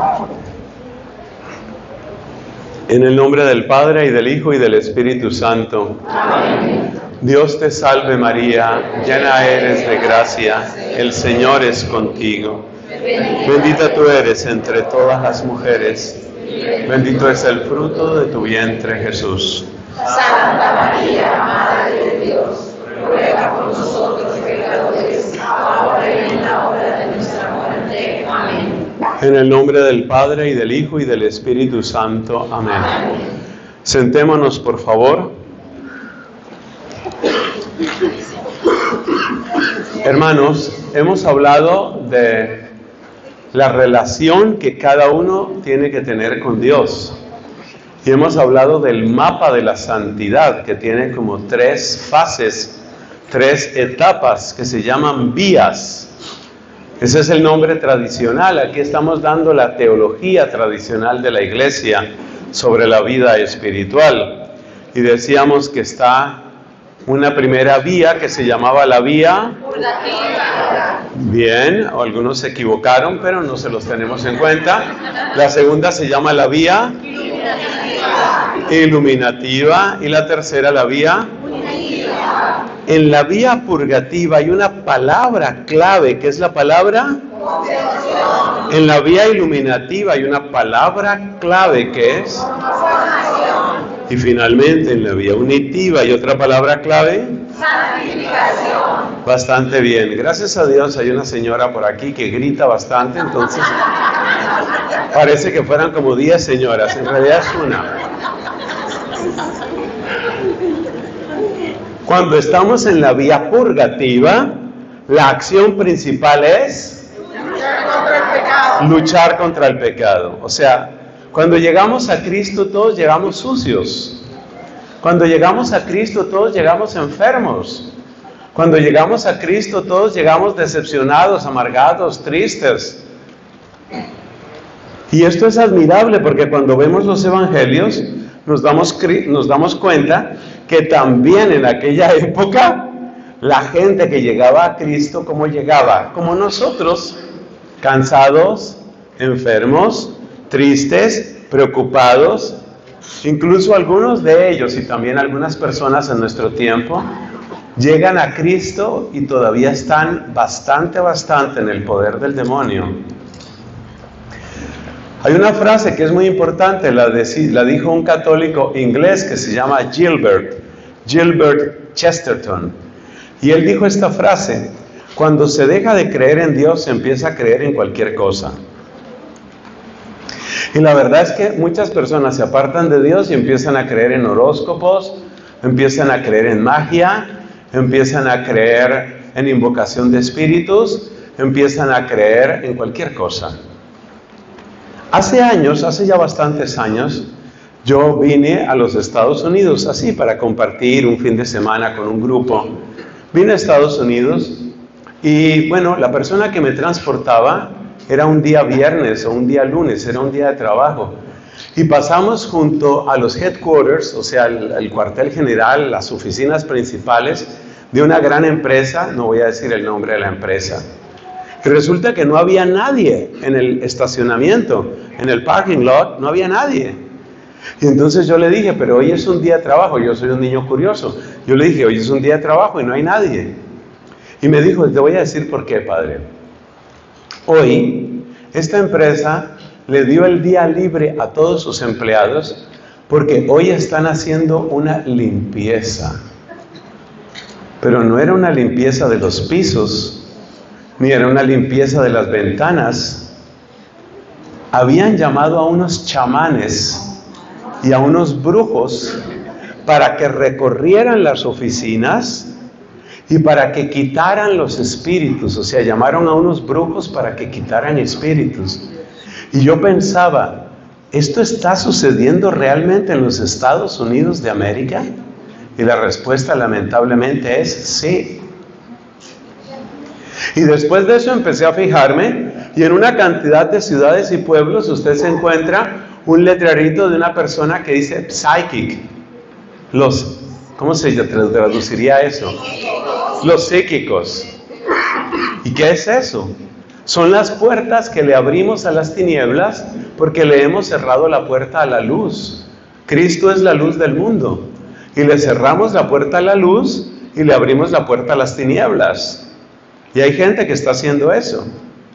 En el nombre del Padre, y del Hijo, y del Espíritu Santo. Amén. Dios te salve María, llena eres de gracia, el Señor es contigo. Bendita tú eres entre todas las mujeres, bendito es el fruto de tu vientre, Jesús. Santa María, Madre de Dios, ruega por nosotros pecadores, ahora y en la hora de nuestra muerte. Amén. En el nombre del Padre, y del Hijo, y del Espíritu Santo. Amén. Amén. Sentémonos, por favor. Hermanos, hemos hablado de la relación que cada uno tiene que tener con Dios. Y hemos hablado del mapa de la santidad, que tiene como 3 fases, 3 etapas que se llaman vías. Ese es el nombre tradicional. Aquí estamos dando la teología tradicional de la Iglesia sobre la vida espiritual. Y decíamos que está una primera vía que se llamaba la vía Purgativa. Bien, algunos se equivocaron, pero no se los tenemos en cuenta. La segunda se llama la vía iluminativa, y la tercera la vía Purgativa. En la vía purgativa hay una palabra clave, ¿qué es la palabra? Conversión. En la vía iluminativa hay una palabra clave, ¿qué es? Formación. Y finalmente en la vía unitiva hay otra palabra clave. Santificación. Bastante bien, gracias a Dios hay una señora por aquí que grita bastante, entonces parece que fueran como 10 señoras, en realidad es una. Cuando estamos en la vía purgativa, la acción principal es Luchar contra el pecado. luchar contra el pecado. O sea, cuando llegamos a Cristo todos llegamos sucios. Cuando llegamos a Cristo todos llegamos enfermos. Cuando llegamos a Cristo todos llegamos decepcionados, amargados, tristes. Y esto es admirable porque cuando vemos los evangelios nos damos cuenta que también en aquella época la gente que llegaba a Cristo, ¿cómo llegaba? Como nosotros, cansados, enfermos, tristes, preocupados. Incluso algunos de ellos y también algunas personas en nuestro tiempo llegan a Cristo y todavía están bastante en el poder del demonio. Hay una frase que es muy importante, la dijo un católico inglés que se llama Gilbert Chesterton. Y él dijo esta frase: cuando se deja de creer en Dios, se empieza a creer en cualquier cosa. Y la verdad es que muchas personas se apartan de Dios y empiezan a creer en horóscopos, empiezan a creer en magia, empiezan a creer en invocación de espíritus, empiezan a creer en cualquier cosa. Hace ya bastantes años, yo vine a los Estados Unidos así para compartir un fin de semana con un grupo. Vine a Estados Unidos y bueno, la persona que me transportaba era un día viernes o un día lunes, era un día de trabajo. Y pasamos junto a los headquarters, o sea, el cuartel general, las oficinas principales de una gran empresa, no voy a decir el nombre de la empresa. Y resulta que no había nadie en el estacionamiento, en el parking lot, no había nadie. Y entonces yo le dije, pero hoy es un día de trabajo, yo soy un niño curioso. Yo le dije, hoy es un día de trabajo y no hay nadie. Y me dijo, te voy a decir por qué, padre. Hoy, esta empresa le dio el día libre a todos sus empleados porque hoy están haciendo una limpieza. Pero no era una limpieza de los pisos, ni era una limpieza de las ventanas. Habían llamado a unos chamanes y a unos brujos para que recorrieran las oficinas y para que quitaran los espíritus. O sea, llamaron a unos brujos para que quitaran espíritus. Y yo pensaba, ¿esto está sucediendo realmente en los Estados Unidos de América? Y la respuesta lamentablemente es sí. Y después de eso empecé a fijarme, y en una cantidad de ciudades y pueblos usted se encuentra un letrerito de una persona que dice psychic. ¿Cómo se traduciría eso? Los psíquicos. ¿Y qué es eso? Son las puertas que le abrimos a las tinieblas porque le hemos cerrado la puerta a la luz. Cristo es la luz del mundo. Y le cerramos la puerta a la luz y le abrimos la puerta a las tinieblas. Y hay gente que está haciendo eso.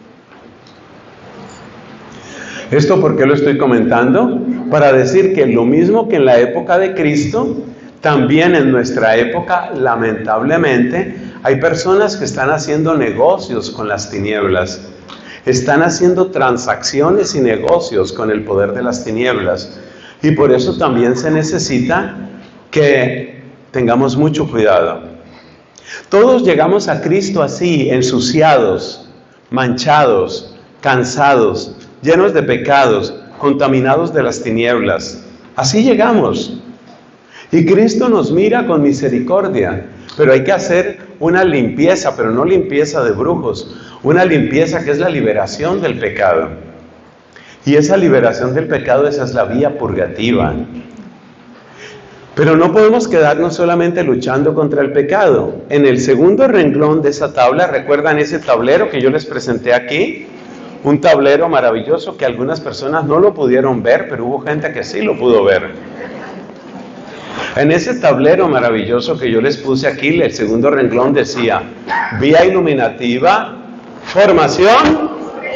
¿Esto por qué lo estoy comentando? Para decir que lo mismo que en la época de Cristo, también en nuestra época, lamentablemente, hay personas que están haciendo negocios con las tinieblas. Están haciendo transacciones y negocios con el poder de las tinieblas. Y por eso también se necesita que tengamos mucho cuidado. Todos llegamos a Cristo así, ensuciados, manchados, cansados, llenos de pecados, contaminados de las tinieblas. Así llegamos. Y Cristo nos mira con misericordia, pero hay que hacer una limpieza, pero no limpieza de brujos, una limpieza que es la liberación del pecado. Y esa liberación del pecado, esa es la vía purgativa. Pero no podemos quedarnos solamente luchando contra el pecado. En el segundo renglón de esa tabla, ¿recuerdan ese tablero que yo les presenté aquí? Un tablero maravilloso que algunas personas no lo pudieron ver, pero hubo gente que sí lo pudo ver. En ese tablero maravilloso que yo les puse aquí, el segundo renglón decía: vía iluminativa, formación,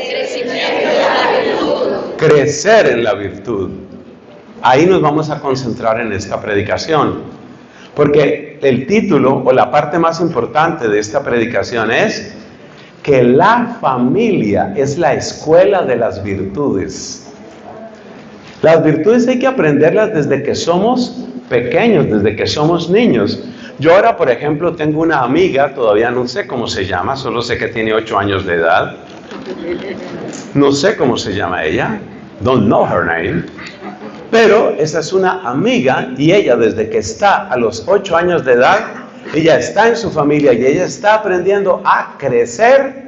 crecer en la virtud. Ahí nos vamos a concentrar en esta predicación, porque el título o la parte más importante de esta predicación es que la familia es la escuela de las virtudes. Las virtudes hay que aprenderlas desde que somos pequeños, desde que somos niños. Yo ahora, por ejemplo, tengo una amiga, todavía no sé cómo se llama, solo sé que tiene 8 años de edad. No sé cómo se llama ella, don't know her name. Pero esa es una amiga y ella desde que está a los 8 años de edad, ella está en su familia y ella está aprendiendo a crecer.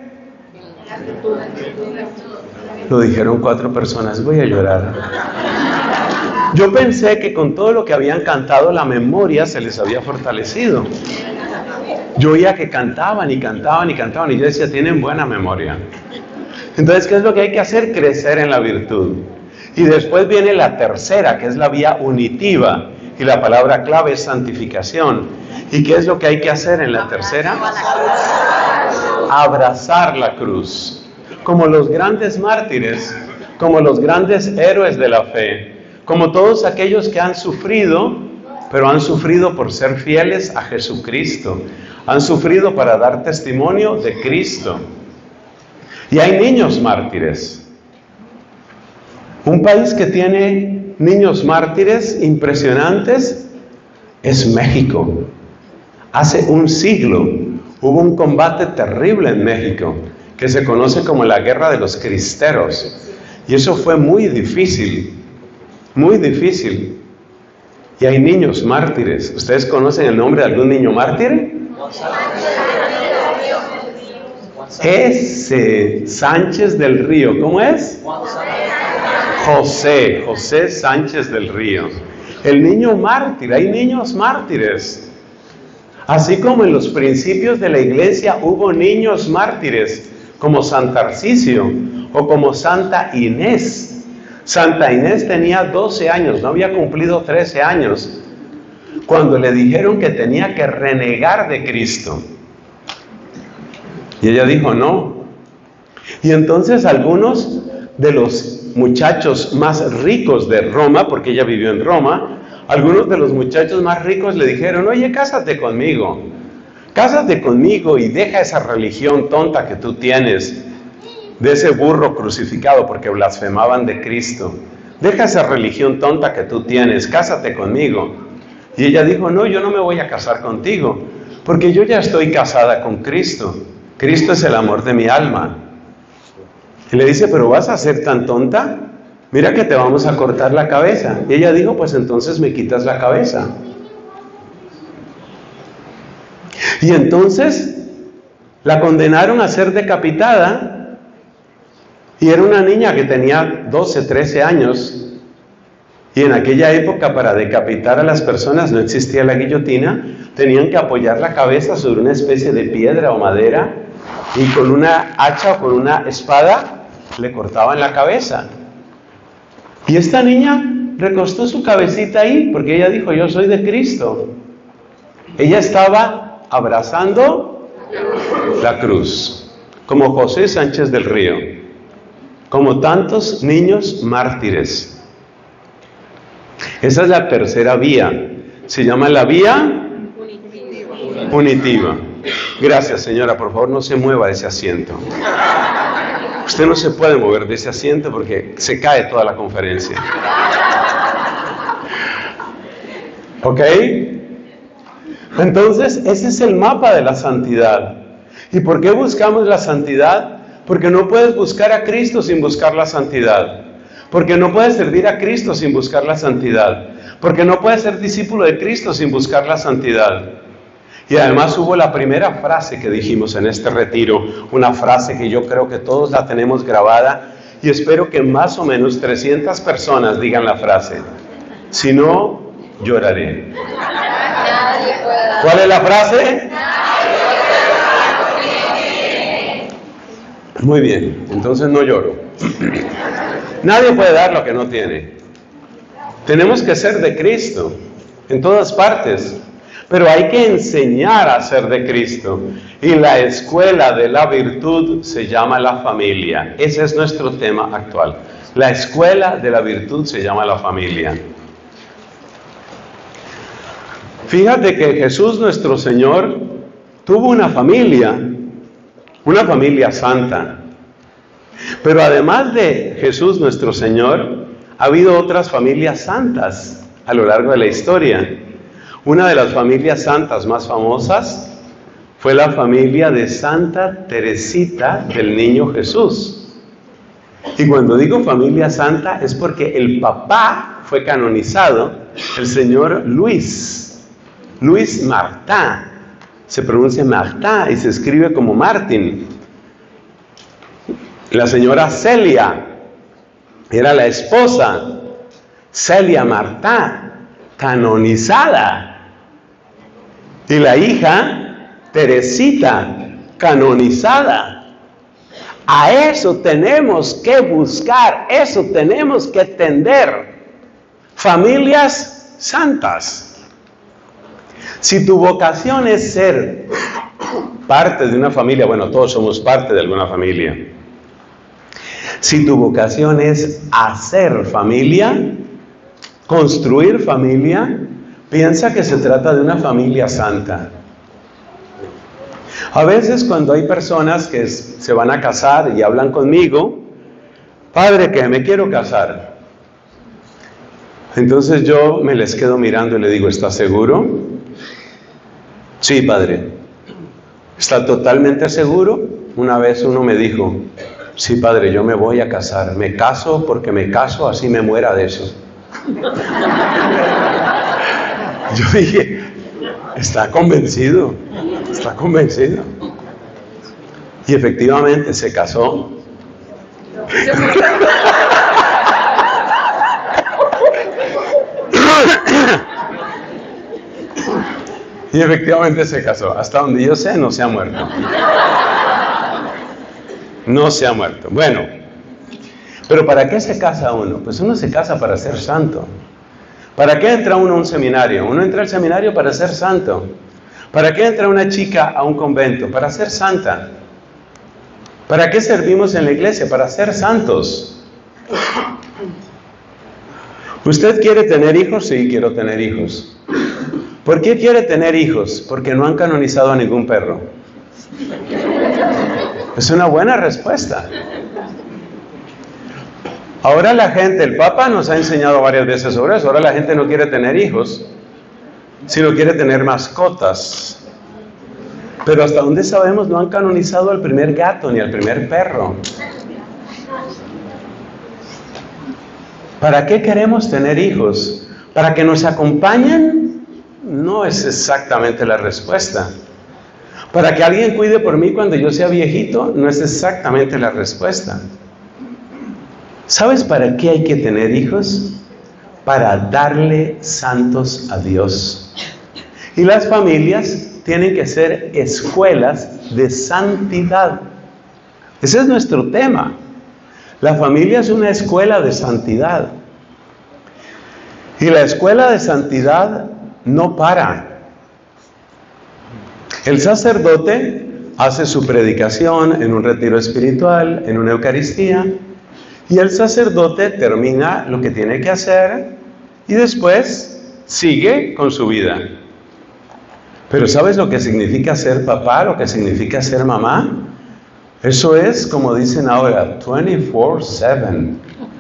Lo dijeron 4 personas, voy a llorar. Yo pensé que con todo lo que habían cantado la memoria se les había fortalecido. Yo oía que cantaban y cantaban y cantaban y yo decía, tienen buena memoria. Entonces, ¿qué es lo que hay que hacer? Crecer en la virtud. Y después viene la tercera, que es la vía unitiva. Y la palabra clave es santificación. ¿Y qué es lo que hay que hacer en la tercera? Abrazar la cruz. Como los grandes mártires, como los grandes héroes de la fe, como todos aquellos que han sufrido, pero han sufrido por ser fieles a Jesucristo. Han sufrido para dar testimonio de Cristo. Y hay niños mártires. Un país que tiene niños mártires impresionantes es México. Hace un siglo hubo un combate terrible en México que se conoce como la Guerra de los Cristeros. Y eso fue muy difícil, muy difícil. Y hay niños mártires. ¿Ustedes conocen el nombre de algún niño mártir? Ese Sánchez del Río, ¿cómo es? José Sánchez del Río. El niño mártir, hay niños mártires. Así como en los principios de la iglesia hubo niños mártires, como San Tarcisio o como Santa Inés. Santa Inés tenía 12 años, no había cumplido 13 años, cuando le dijeron que tenía que renegar de Cristo. Y ella dijo no. Y entonces algunos de los muchachos más ricos de Roma, porque ella vivió en Roma, algunos de los muchachos más ricos le dijeron, oye, cásate conmigo y deja esa religión tonta que tú tienes, de ese burro crucificado porque blasfemaban de Cristo. Deja esa religión tonta que tú tienes, cásate conmigo. Y ella dijo, no, yo no me voy a casar contigo, porque yo ya estoy casada con Cristo. Cristo es el amor de mi alma. Y le dice, pero ¿vas a ser tan tonta? Mira que te vamos a cortar la cabeza. Y ella dijo, pues entonces me quitas la cabeza. Y entonces la condenaron a ser decapitada. Y era una niña que tenía 12, 13 años. Y en aquella época para decapitar a las personas no existía la guillotina. Tenían que apoyar la cabeza sobre una especie de piedra o madera y con una hacha o con una espada le cortaban la cabeza. Y esta niña recostó su cabecita ahí porque ella dijo, yo soy de Cristo. Ella estaba abrazando la cruz, como José Sánchez del Río, como tantos niños mártires. Esa es la tercera vía. Se llama la vía punitiva. Gracias, señora. Por favor, no se mueva de ese asiento. Usted no se puede mover de ese asiento porque se cae toda la conferencia. ¿Ok? Entonces, ese es el mapa de la santidad. ¿Y por qué buscamos la santidad? Porque no puedes buscar a Cristo sin buscar la santidad. Porque no puedes servir a Cristo sin buscar la santidad. Porque no puedes ser discípulo de Cristo sin buscar la santidad. Y además hubo la primera frase que dijimos en este retiro, una frase que yo creo que todos la tenemos grabada y espero que más o menos 300 personas digan la frase. Si no, lloraré. ¿Cuál es la frase? Muy bien, entonces no lloro. Nadie puede dar lo que no tiene. Tenemos que ser de Cristo en todas partes, pero hay que enseñar a ser de Cristo. Y la escuela de la virtud se llama la familia. Ese es nuestro tema actual. La escuela de la virtud se llama la familia. Fíjate que Jesús nuestro Señor tuvo una familia santa. Pero además de Jesús nuestro Señor, ha habido otras familias santas a lo largo de la historia. Una de las familias santas más famosas fue la familia de Santa Teresita del Niño Jesús. Y cuando digo familia santa es porque el papá fue canonizado, el señor Luis Martin. Se pronuncia Martin y se escribe como Martín. La señora Celia era la esposa, Celia Martin, canonizada. Y la hija, Teresita, canonizada. A eso tenemos que buscar, eso tenemos que tender. Familias santas. Si tu vocación es ser parte de una familia, bueno, todos somos parte de alguna familia. Si tu vocación es hacer familia, construir familia, piensa que se trata de una familia santa. A veces cuando hay personas que se van a casar y hablan conmigo, padre, que me quiero casar. Entonces yo me les quedo mirando y le digo, ¿estás seguro? Sí, padre. ¿Está totalmente seguro? Una vez uno me dijo, sí, padre, yo me voy a casar. Me caso porque me caso, así me muera de eso. Yo dije, está convencido. Y efectivamente se casó. Y efectivamente se casó. Hasta donde yo sé, no se ha muerto. No se ha muerto. Bueno, pero ¿para qué se casa uno? Pues uno se casa para ser santo. ¿Para qué entra uno a un seminario? Uno entra al seminario para ser santo. ¿Para qué entra una chica a un convento? Para ser santa. ¿Para qué servimos en la iglesia? Para ser santos. ¿Usted quiere tener hijos? Sí, quiero tener hijos. ¿Por qué quiere tener hijos? Porque no han canonizado a ningún perro. Es una buena respuesta. Ahora la gente, el Papa nos ha enseñado varias veces sobre eso. Ahora la gente no quiere tener hijos, sino quiere tener mascotas. Pero hasta donde sabemos no han canonizado al primer gato ni al primer perro. ¿Para qué queremos tener hijos? ¿Para que nos acompañen? No es exactamente la respuesta. ¿Para que alguien cuide por mí cuando yo sea viejito? No es exactamente la respuesta. ¿Sabes para qué hay que tener hijos? Para darle santos a Dios. Y las familias tienen que ser escuelas de santidad. Ese es nuestro tema. La familia es una escuela de santidad. Y la escuela de santidad no para. El sacerdote hace su predicación en un retiro espiritual, en una Eucaristía, y el sacerdote termina lo que tiene que hacer y después sigue con su vida. Pero ¿sabes lo que significa ser papá? ¿Lo que significa ser mamá? Eso es, como dicen ahora, 24/7.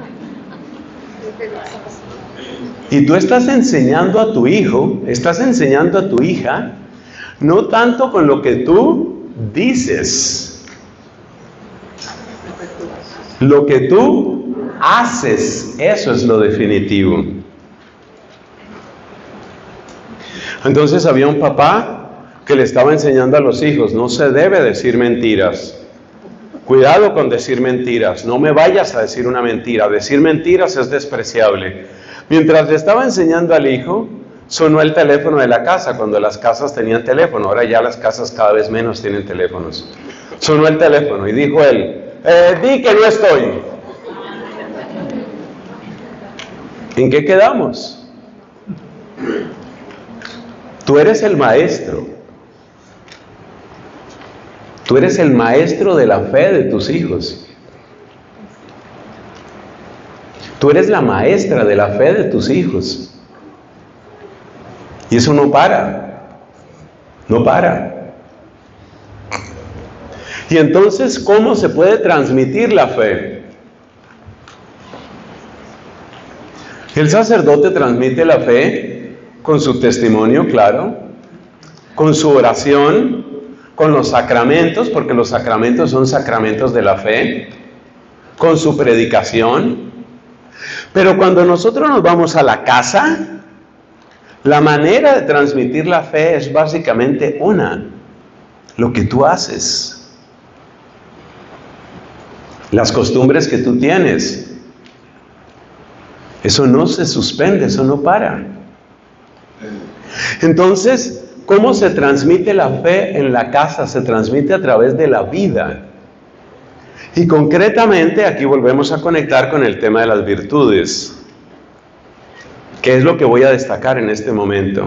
Y tú estás enseñando a tu hijo, estás enseñando a tu hija, no tanto con lo que tú dices, lo que tú haces, eso es lo definitivo. Entonces había un papá que le estaba enseñando a los hijos, no se debe decir mentiras. Cuidado con decir mentiras, no me vayas a decir una mentira, decir mentiras es despreciable. Mientras le estaba enseñando al hijo, sonó el teléfono de la casa, cuando las casas tenían teléfono, ahora ya las casas cada vez menos tienen teléfonos. Sonó el teléfono y dijo él, di que no estoy. ¿En qué quedamos? Tú eres el maestro. Tú eres el maestro de la fe de tus hijos. Tú eres la maestra de la fe de tus hijos. Y eso no para. No para. Y entonces, ¿cómo se puede transmitir la fe? El sacerdote transmite la fe con su testimonio, claro, con su oración, con los sacramentos, porque los sacramentos son sacramentos de la fe, con su predicación. Pero cuando nosotros nos vamos a la casa, la manera de transmitir la fe es básicamente una, lo que tú haces, las costumbres que tú tienes. Eso no se suspende, eso no para. Entonces, ¿cómo se transmite la fe en la casa? Se transmite a través de la vida. Y concretamente, aquí volvemos a conectar con el tema de las virtudes, que es lo que voy a destacar en este momento.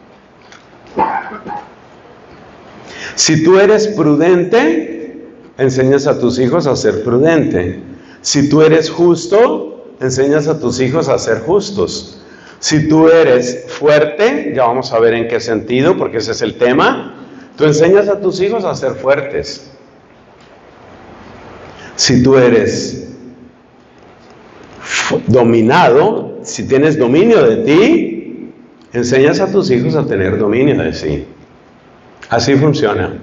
Si tú eres prudente, enseñas a tus hijos a ser prudente. Si tú eres justo, enseñas a tus hijos a ser justos. Si tú eres fuerte, ya vamos a ver en qué sentido, porque ese es el tema, tú enseñas a tus hijos a ser fuertes. Si tú eres dominado, si tienes dominio de ti, enseñas a tus hijos a tener dominio de sí. Así funciona.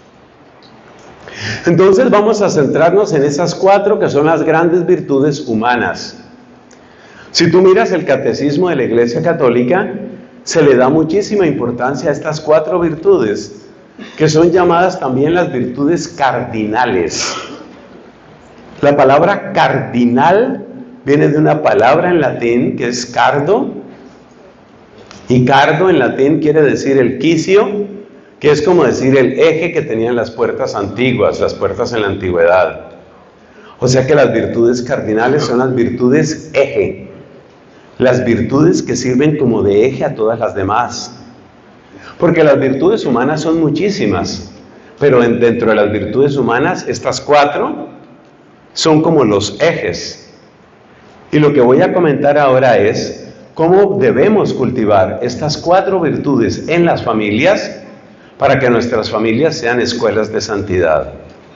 Entonces vamos a centrarnos en esas 4 que son las grandes virtudes humanas. Si tú miras el catecismo de la Iglesia Católica, se le da muchísima importancia a estas 4 virtudes, que son llamadas también las virtudes cardinales. La palabra cardinal viene de una palabra en latín que es cardo, y cardo en latín quiere decir el quicio, que es como decir el eje que tenían las puertas antiguas, las puertas en la antigüedad. O sea que las virtudes cardinales son las virtudes eje, las virtudes que sirven como de eje a todas las demás. Porque las virtudes humanas son muchísimas, pero dentro de las virtudes humanas, estas 4 son como los ejes. Y lo que voy a comentar ahora es cómo debemos cultivar estas 4 virtudes en las familias para que nuestras familias sean escuelas de santidad.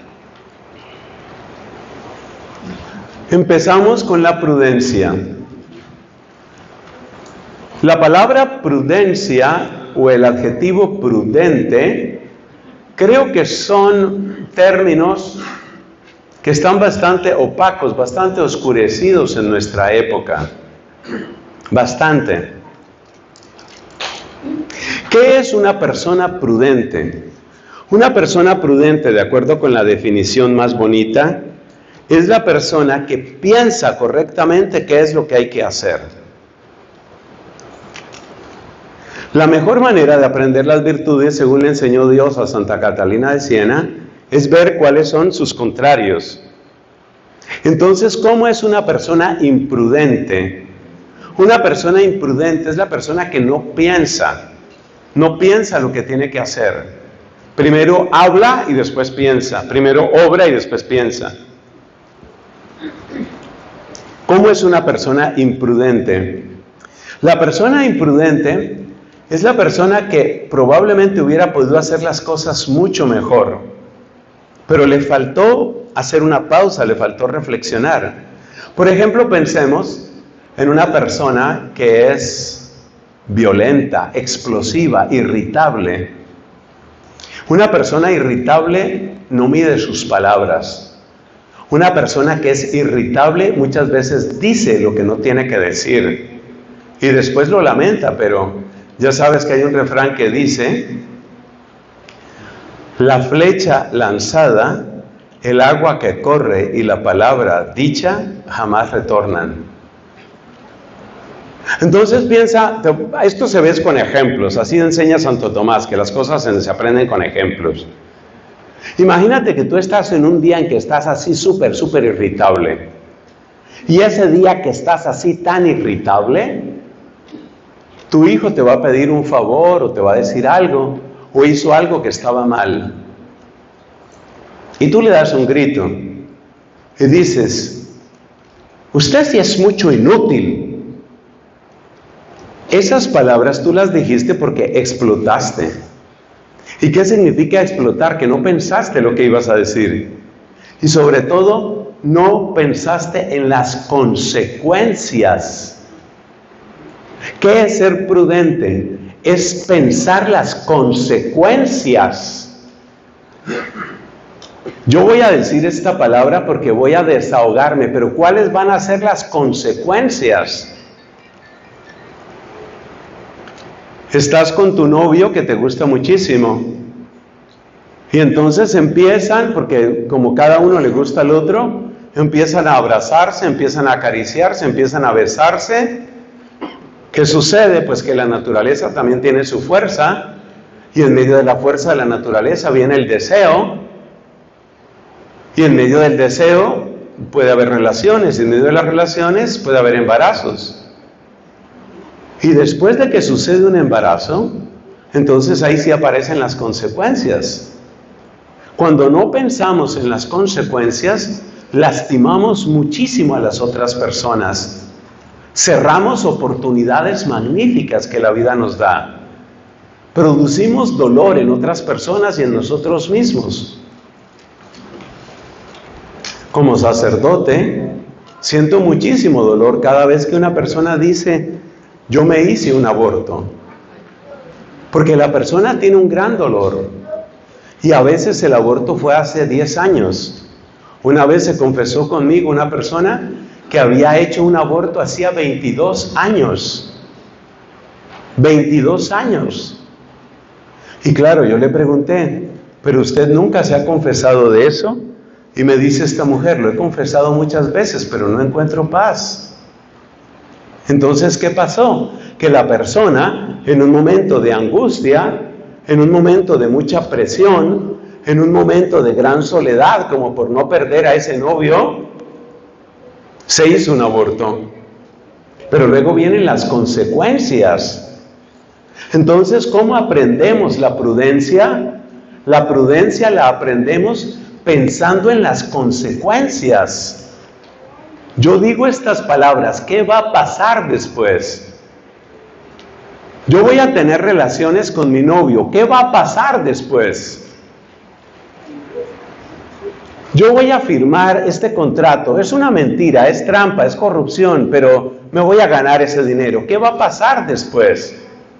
Empezamos con la prudencia. La palabra prudencia o el adjetivo prudente, creo que son términos que están bastante opacos, bastante oscurecidos en nuestra época. Bastante. ¿Qué es una persona prudente? Una persona prudente, de acuerdo con la definición más bonita, es la persona que piensa correctamente qué es lo que hay que hacer. La mejor manera de aprender las virtudes, según le enseñó Dios a Santa Catalina de Siena, es ver cuáles son sus contrarios. Entonces, ¿cómo es una persona imprudente? Una persona imprudente es la persona que no piensa lo que tiene que hacer. Primero habla y después piensa. Primero obra y después piensa. ¿Cómo es una persona imprudente? La persona imprudente es la persona que probablemente hubiera podido hacer las cosas mucho mejor, pero le faltó hacer una pausa, le faltó reflexionar. Por ejemplo, pensemos en una persona que es violenta, explosiva, irritable. Una persona irritable no mide sus palabras. Una persona que es irritable muchas veces dice lo que no tiene que decir y después lo lamenta, pero ya sabes que hay un refrán que dice: la flecha lanzada, el agua que corre y la palabra dicha jamás retornan. Entonces piensa, esto se ve con ejemplos, así enseña Santo Tomás, que las cosas se aprenden con ejemplos. Imagínate que tú estás en un día en que estás así súper irritable. Y ese día que estás así tan irritable, tu hijo te va a pedir un favor o te va a decir algo, o hizo algo que estaba mal. Y tú le das un grito y dices: usted sí es mucho inútil. Esas palabras tú las dijiste porque explotaste. ¿Y qué significa explotar? Que no pensaste lo que ibas a decir. Y sobre todo, no pensaste en las consecuencias. ¿Qué es ser prudente? Es pensar las consecuencias. Yo voy a decir esta palabra porque voy a desahogarme, pero ¿cuáles van a ser las consecuencias? Estás con tu novio que te gusta muchísimo y entonces empiezan, porque como cada uno le gusta al otro, empiezan a abrazarse, empiezan a acariciarse, empiezan a besarse. ¿Qué sucede? Pues que la naturaleza también tiene su fuerza y en medio de la fuerza de la naturaleza viene el deseo y en medio del deseo puede haber relaciones y en medio de las relaciones puede haber embarazos. Y después de que sucede un embarazo, entonces ahí sí aparecen las consecuencias. Cuando no pensamos en las consecuencias, lastimamos muchísimo a las otras personas. Cerramos oportunidades magníficas que la vida nos da. Producimos dolor en otras personas y en nosotros mismos. Como sacerdote, siento muchísimo dolor cada vez que una persona dice: yo me hice un aborto. Porque la persona tiene un gran dolor. Y a veces el aborto fue hace 10 años. Una vez se confesó conmigo una persona que había hecho un aborto hacía 22 años. 22 años. Y claro, yo le pregunté: ¿pero usted nunca se ha confesado de eso? Y me dice esta mujer: lo he confesado muchas veces, pero no encuentro paz. Entonces, ¿qué pasó? Que la persona, en un momento de angustia, en un momento de mucha presión, en un momento de gran soledad, como por no perder a ese novio, se hizo un aborto. Pero luego vienen las consecuencias. Entonces, ¿cómo aprendemos la prudencia? La prudencia la aprendemos pensando en las consecuencias. Yo digo estas palabras: ¿qué va a pasar después? Yo voy a tener relaciones con mi novio, ¿qué va a pasar después? Yo voy a firmar este contrato, es una mentira, es trampa, es corrupción, pero me voy a ganar ese dinero, ¿qué va a pasar después?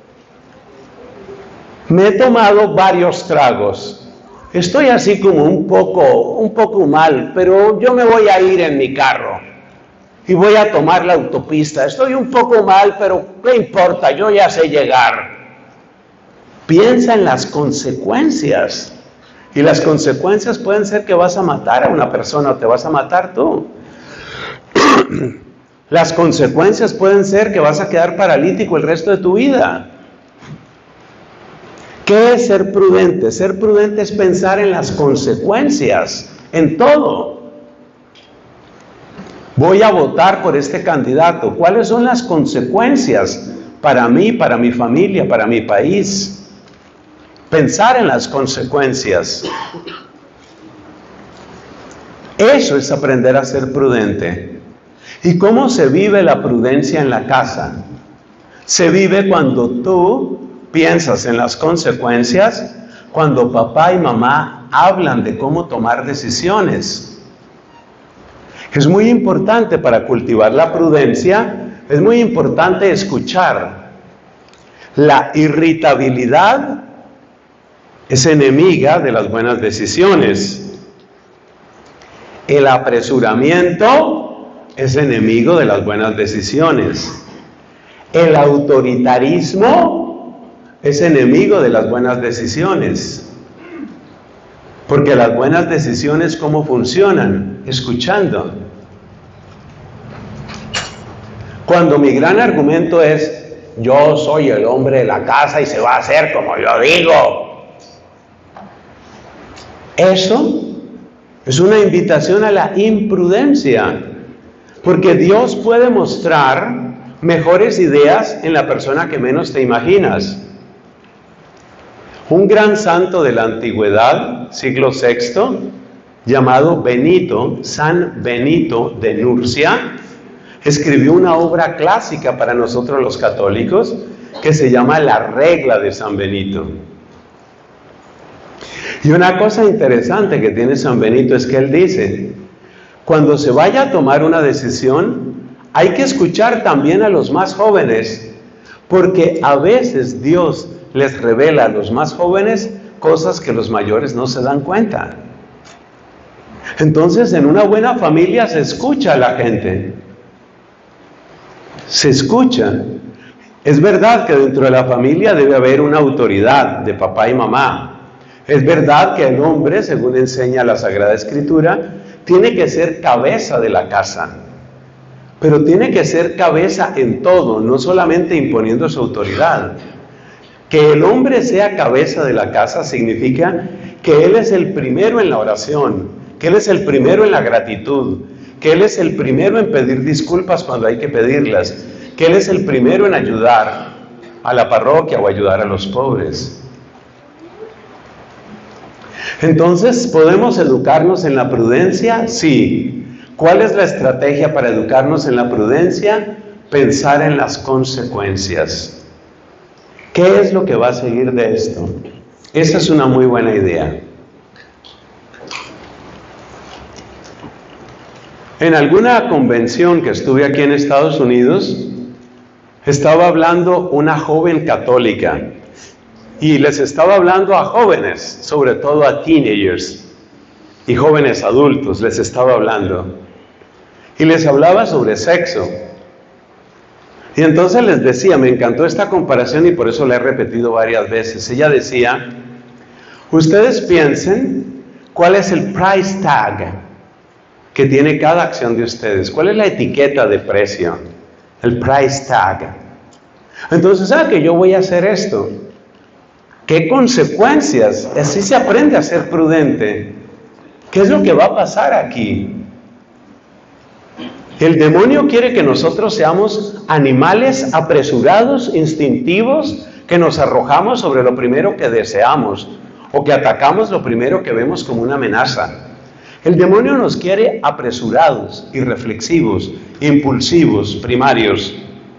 Me he tomado varios tragos, estoy así como un poco mal, pero yo me voy a ir en mi carro y voy a tomar la autopista. Estoy un poco mal, pero ¿qué importa? Yo ya sé llegar. Piensa en las consecuencias. Y las consecuencias pueden ser que vas a matar a una persona o te vas a matar tú. Las consecuencias pueden ser que vas a quedar paralítico el resto de tu vida. ¿Qué es ser prudente? Ser prudente es pensar en las consecuencias, en todo. Voy a votar por este candidato. ¿Cuáles son las consecuencias para mí, para mi familia, para mi país? Pensar en las consecuencias. Eso es aprender a ser prudente. ¿Y cómo se vive la prudencia en la casa? Se vive cuando tú piensas en las consecuencias, cuando papá y mamá hablan de cómo tomar decisiones. Es muy importante para cultivar la prudencia, es muy importante escuchar. La irritabilidad es enemiga de las buenas decisiones. El apresuramiento es enemigo de las buenas decisiones. El autoritarismo es enemigo de las buenas decisiones. Porque las buenas decisiones, ¿cómo funcionan? Escuchando. Cuando mi gran argumento es, yo soy el hombre de la casa y se va a hacer como yo digo. Eso es una invitación a la imprudencia. Porque Dios puede mostrar mejores ideas en la persona que menos te imaginas. Un gran santo de la antigüedad, siglo VI, llamado Benito, San Benito de Nurcia, escribió una obra clásica para nosotros los católicos que se llama La Regla de San Benito. Y una cosa interesante que tiene San Benito es que él dice, cuando se vaya a tomar una decisión, hay que escuchar también a los más jóvenes, porque a veces Dios les revela a los más jóvenes cosas que los mayores no se dan cuenta. Entonces, en una buena familia se escucha a la gente. Se escucha. Es verdad que dentro de la familia debe haber una autoridad de papá y mamá. Es verdad que el hombre, según enseña la Sagrada Escritura, tiene que ser cabeza de la casa. Pero tiene que ser cabeza en todo, no solamente imponiendo su autoridad. Que el hombre sea cabeza de la casa significa que él es el primero en la oración, que él es el primero en la gratitud, que él es el primero en pedir disculpas cuando hay que pedirlas, que él es el primero en ayudar a la parroquia o ayudar a los pobres. Entonces, ¿podemos educarnos en la prudencia? Sí. ¿Cuál es la estrategia para educarnos en la prudencia? Pensar en las consecuencias. ¿Qué es lo que va a seguir de esto? Esa es una muy buena idea. En alguna convención que estuve aquí en Estados Unidos, estaba hablando una joven católica y les estaba hablando a jóvenes, sobre todo a teenagers y jóvenes adultos, les estaba hablando. Y les hablaba sobre sexo. Y entonces les decía, me encantó esta comparación y por eso la he repetido varias veces. Ella decía, ustedes piensen cuál es el price tag que tiene cada acción de ustedes. ¿Cuál es la etiqueta de precio? El price tag. Entonces, que yo voy a hacer esto. ¿Qué consecuencias? Así se aprende a ser prudente. ¿Qué es lo que va a pasar aquí? El demonio quiere que nosotros seamos animales apresurados, instintivos, que nos arrojamos sobre lo primero que deseamos o que atacamos lo primero que vemos como una amenaza. El demonio nos quiere apresurados, irreflexivos, impulsivos, primarios.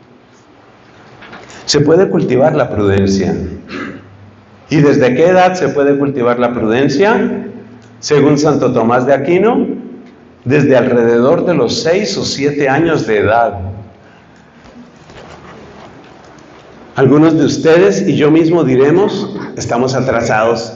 Se puede cultivar la prudencia. ¿Y desde qué edad se puede cultivar la prudencia? Según Santo Tomás de Aquino, desde alrededor de los 6 o 7 años de edad. Algunos de ustedes y yo mismo diremos, estamos atrasados.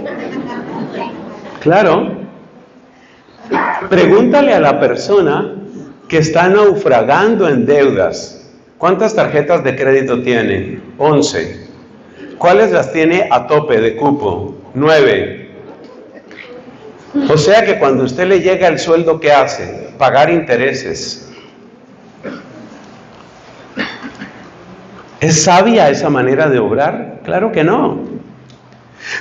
Claro. Pregúntale a la persona que está naufragando en deudas. ¿Cuántas tarjetas de crédito tiene? 11. ¿Cuáles las tiene a tope de cupo? 9. O sea que cuando a usted le llega el sueldo, ¿qué hace? Pagar intereses. ¿Es sabia esa manera de obrar? Claro que no.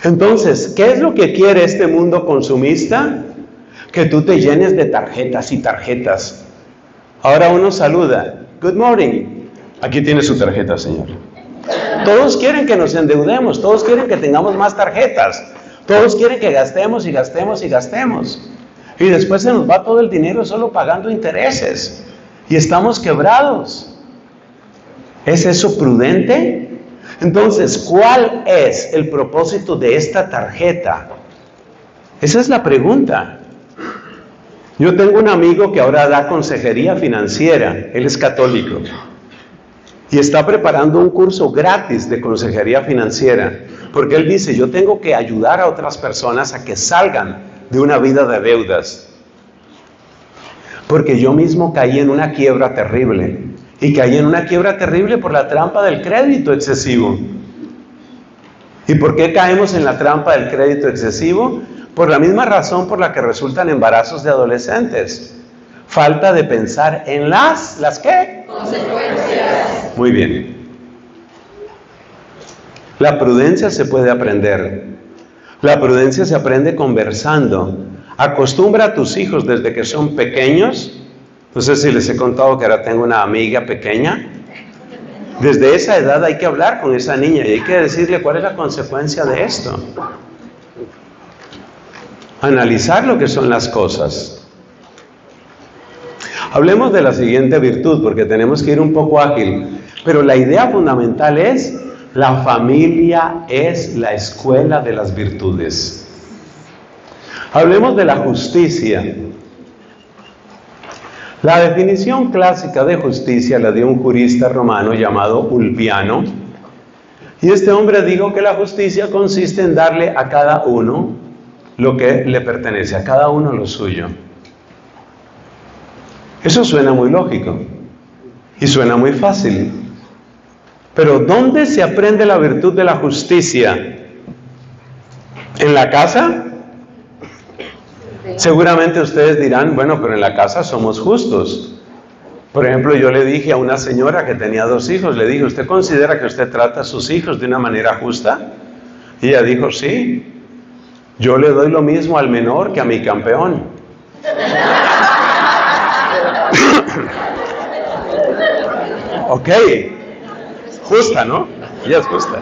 Entonces, ¿qué es lo que quiere este mundo consumista? Que tú te llenes de tarjetas y tarjetas. Ahora uno saluda, good morning, aquí tiene su tarjeta, señor. Todos quieren que nos endeudemos, todos quieren que tengamos más tarjetas, todos quieren que gastemos y gastemos y gastemos. Y después se nos va todo el dinero solo pagando intereses y estamos quebrados. ¿Es eso prudente? Entonces, ¿cuál es el propósito de esta tarjeta? Esa es la pregunta. Yo tengo un amigo que ahora da consejería financiera, él es católico, y está preparando un curso gratis de consejería financiera, porque él dice, yo tengo que ayudar a otras personas a que salgan de una vida de deudas, porque yo mismo caí en una quiebra terrible, y caí en una quiebra terrible por la trampa del crédito excesivo. ¿Y por qué caemos en la trampa del crédito excesivo? Por la misma razón por la que resultan embarazos de adolescentes. Falta de pensar en ¿las qué? Consecuencias. Muy bien. La prudencia se puede aprender. La prudencia se aprende conversando. Acostumbra a tus hijos desde que son pequeños. No sé si les he contado que ahora tengo una amiga pequeña. Desde esa edad hay que hablar con esa niña y hay que decirle cuál es la consecuencia de esto. Analizar lo que son las cosas. Hablemos de la siguiente virtud, porque tenemos que ir un poco ágil. Pero la idea fundamental es, la familia es la escuela de las virtudes. Hablemos de la justicia. La definición clásica de justicia la dio un jurista romano llamado Ulpiano. Y este hombre dijo que la justicia consiste en darle a cada uno lo que le pertenece, a cada uno lo suyo. Eso suena muy lógico y suena muy fácil. Pero ¿dónde se aprende la virtud de la justicia? ¿En la casa? Seguramente ustedes dirán, bueno, pero en la casa somos justos. Por ejemplo, yo le dije a una señora que tenía 2 hijos, le dije, ¿usted considera que usted trata a sus hijos de una manera justa? Y ella dijo, sí. Yo le doy lo mismo al menor que a mi campeón. Ok, justa, ¿no? Ella es justa.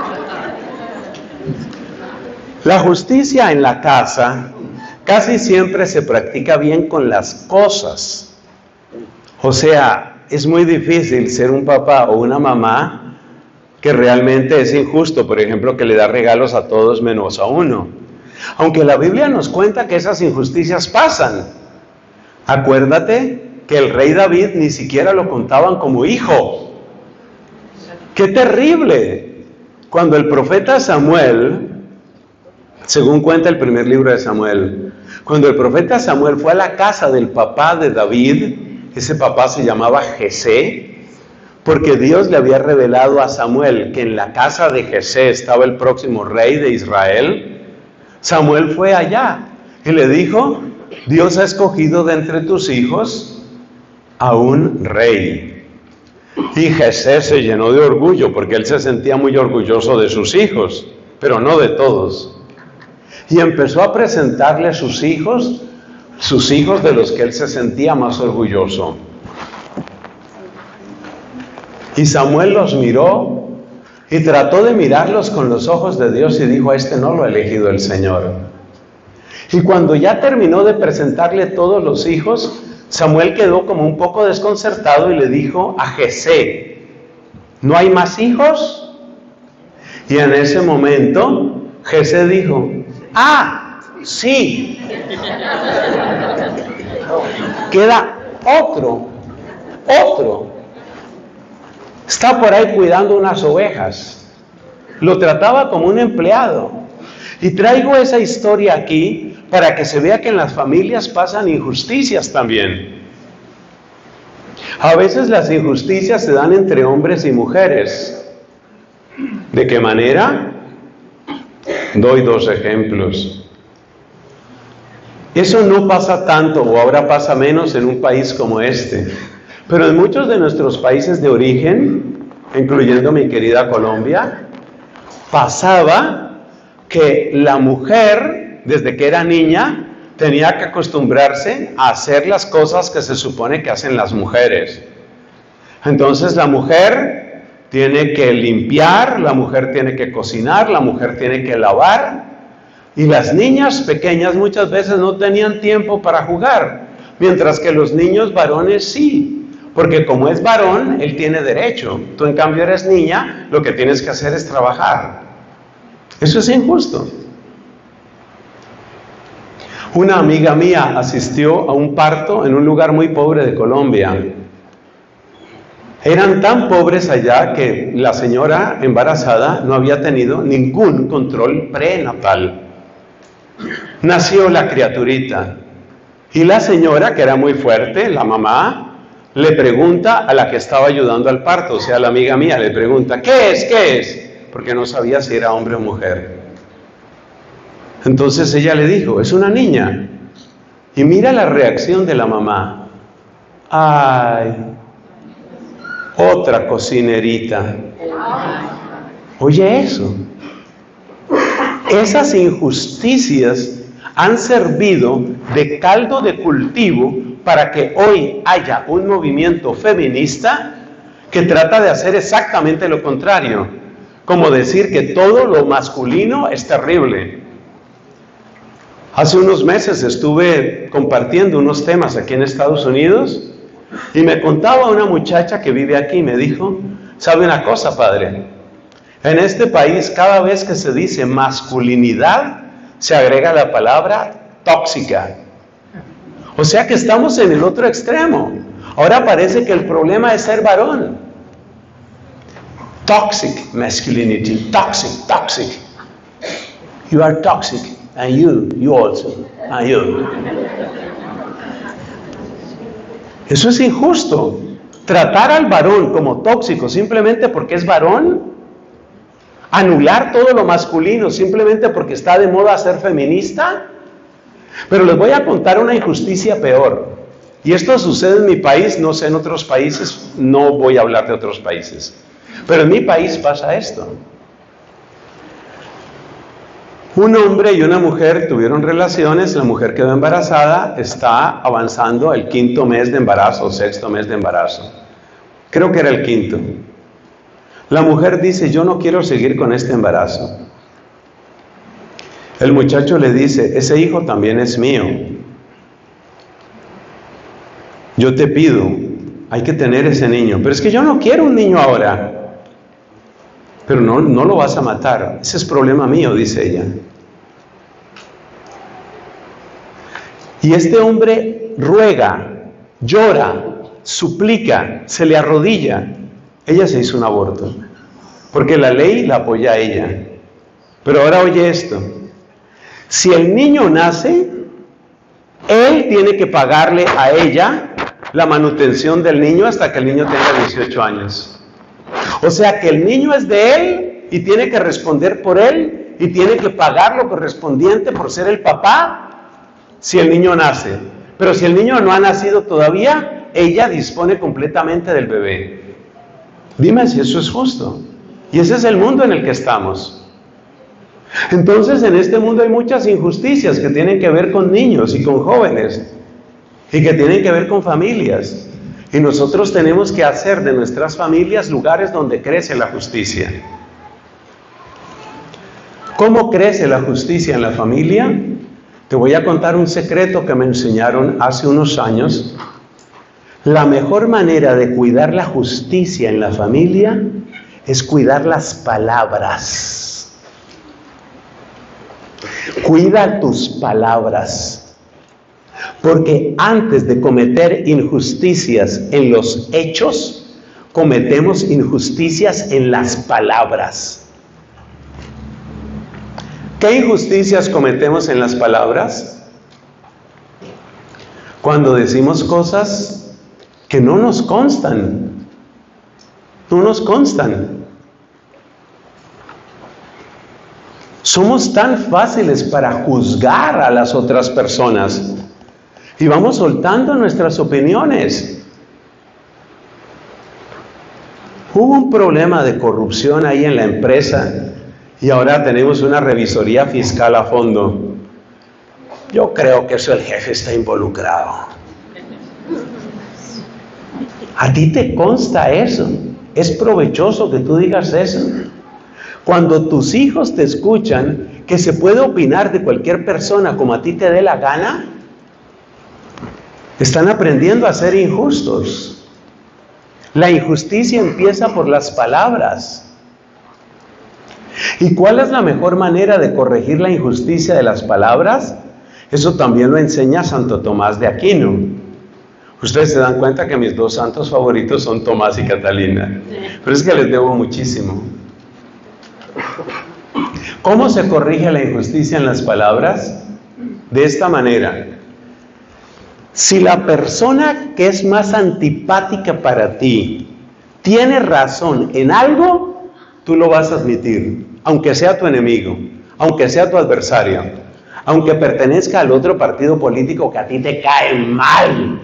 La justicia en la casa casi siempre se practica bien con las cosas. O sea, es muy difícil ser un papá o una mamá que realmente es injusto, por ejemplo, que le da regalos a todos menos a uno. Aunque la Biblia nos cuenta que esas injusticias pasan. Acuérdate que el rey David ni siquiera lo contaban como hijo. ¡Qué terrible! Cuando el profeta Samuel, según cuenta el primer libro de Samuel, cuando el profeta Samuel fue a la casa del papá de David, ese papá se llamaba Jesé, porque Dios le había revelado a Samuel que en la casa de Jesé estaba el próximo rey de Israel. Samuel fue allá y le dijo, Dios ha escogido de entre tus hijos a un rey. Y Jesé se llenó de orgullo porque él se sentía muy orgulloso de sus hijos, pero no de todos. Y empezó a presentarle a sus hijos de los que él se sentía más orgulloso. Y Samuel los miró y trató de mirarlos con los ojos de Dios y dijo, a este no lo ha elegido el Señor. Y cuando ya terminó de presentarle todos los hijos, Samuel quedó como un poco desconcertado y le dijo a Jesé, ¿no hay más hijos? Y en ese momento Jesé dijo, ¡ah, sí! Queda otro. Está por ahí cuidando unas ovejas. Lo trataba como un empleado. Y traigo esa historia aquí para que se vea que en las familias pasan injusticias también. A veces las injusticias se dan entre hombres y mujeres. ¿De qué manera? Doy 2 ejemplos. Eso no pasa tanto, o ahora pasa menos en un país como este. Pero en muchos de nuestros países de origen, incluyendo mi querida Colombia, pasaba que la mujer, desde que era niña, tenía que acostumbrarse a hacer las cosas que se supone que hacen las mujeres. Entonces la mujer tiene que limpiar, la mujer tiene que cocinar, la mujer tiene que lavar. Y las niñas pequeñas muchas veces no tenían tiempo para jugar, mientras que los niños varones sí, porque como es varón, él tiene derecho. Tú en cambio eres niña, lo que tienes que hacer es trabajar. Eso es injusto. Una amiga mía asistió a un parto en un lugar muy pobre de Colombia. Eran tan pobres allá que la señora embarazada no había tenido ningún control prenatal. Nació la criaturita y la señora, que era muy fuerte, la mamá, le pregunta a la que estaba ayudando al parto, o sea, la amiga mía, le pregunta, ¿qué es? ¿Qué es? Porque no sabía si era hombre o mujer. Entonces ella le dijo, es una niña. Y mira la reacción de la mamá. Ay, otra cocinerita. Oye eso. Esas injusticias han servido de caldo de cultivo para que hoy haya un movimiento feminista que trata de hacer exactamente lo contrario, como decir que todo lo masculino es terrible. Hace unos meses estuve compartiendo unos temas aquí en Estados Unidos y me contaba una muchacha que vive aquí, me dijo, ¿sabe una cosa, padre? En este país, cada vez que se dice masculinidad, se agrega la palabra tóxica. O sea que estamos en el otro extremo. Ahora parece que el problema es ser varón. Toxic masculinity, toxic, toxic. You are toxic, and you also, and you. Eso es injusto. Tratar al varón como tóxico simplemente porque es varón. Anular todo lo masculino simplemente porque está de moda ser feminista. Pero les voy a contar una injusticia peor. Y esto sucede en mi país, no sé en otros países, no voy a hablar de otros países. Pero en mi país pasa esto. Un hombre y una mujer tuvieron relaciones, la mujer quedó embarazada, está avanzando el 5.º mes de embarazo, 6.º mes de embarazo. Creo que era el 5.º. La mujer dice, yo no quiero seguir con este embarazo. El muchacho le dice, ese hijo también es mío. Yo te pido, hay que tener ese niño. Pero es que yo no quiero un niño ahora. Pero no lo vas a matar. Ese es problema mío, dice ella. Y este hombre ruega, llora, suplica, se le arrodilla. Ella se hizo un aborto, porque la ley la apoya a ella. Pero ahora oye esto. Si el niño nace, él tiene que pagarle a ella la manutención del niño hasta que el niño tenga 18 años. O sea que el niño es de él y tiene que responder por él y tiene que pagar lo correspondiente por ser el papá si el niño nace. Pero si el niño no ha nacido todavía, ella dispone completamente del bebé. Dime si eso es justo. Y ese es el mundo en el que estamos. Entonces, en este mundo hay muchas injusticias que tienen que ver con niños y con jóvenes y que tienen que ver con familias. Y nosotros tenemos que hacer de nuestras familias lugares donde crece la justicia. ¿Cómo crece la justicia en la familia? Te voy a contar un secreto que me enseñaron hace unos años. La mejor manera de cuidar la justicia en la familia es cuidar las palabras. Cuida tus palabras, porque antes de cometer injusticias en los hechos, cometemos injusticias en las palabras. ¿Qué injusticias cometemos en las palabras? Cuando decimos cosas que no nos constan, no nos constan. Somos tan fáciles para juzgar a las otras personas y vamos soltando nuestras opiniones. Hubo un problema de corrupción ahí en la empresa Y ahora tenemos una revisoría fiscal a fondo. Yo creo que eso el jefe está involucrado. ¿A ti te consta eso? ¿Es provechoso que tú digas eso? Cuando tus hijos te escuchan que se puede opinar de cualquier persona como a ti te dé la gana, están aprendiendo a ser injustos. La injusticia empieza por las palabras. ¿Y cuál es la mejor manera de corregir la injusticia de las palabras? Eso también lo enseña Santo Tomás de Aquino. Ustedes se dan cuenta que mis dos santos favoritos son Tomás y Catalina. Pero es que les debo muchísimo. ¿Cómo se corrige la injusticia en las palabras? De esta manera. Si la persona que es más antipática para ti tiene razón en algo, tú lo vas a admitir, aunque sea tu enemigo, aunque sea tu adversario, aunque pertenezca al otro partido político que a ti te cae mal.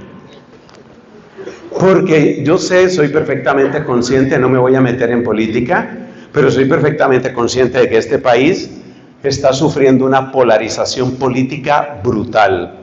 Porque yo sé, soy perfectamente consciente, no me voy a meter en política, pero soy perfectamente consciente de que este país está sufriendo una polarización política brutal.